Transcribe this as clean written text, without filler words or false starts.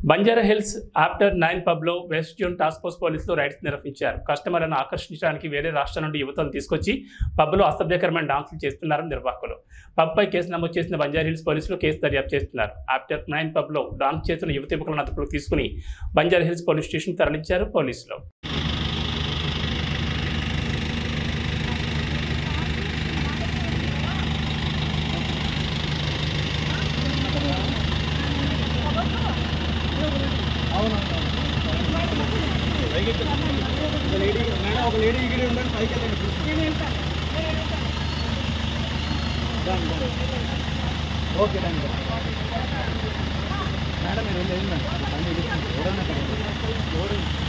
Banjara Hills after 9 పబ్లో west zone task force పోలీసులు raids నిర్వహించారు. కస్టమర్లను ఆకర్షించడానికి వేరే రాష్ట్రాల నుండి యువతను తీసుకొచ్చి పబ్లో అసభ్యకరమైన డాన్సులు చేస్తున్నారని నిర్వాహకులు. పబ్పై కేసు నమోదు చేసిన బంజారాహిల్స్ పోలీసులు కేసు దర్యాప్తు చేస్తున్నారు. ఆఫ్టర్ 9 పబ్లో డాన్స్ చేస్తున్న యువకులను అదుపులోకి తీసుకుని బంజారాహిల్స్ పోలీస్ స్టేషన్ తరలించారు పోలీసులు. ఒక లేడీ ఇక్కడ ఉండండి, పైకి వెళ్ళండి. ఓకే రండి మేడం, మీరు వెళ్ళండి.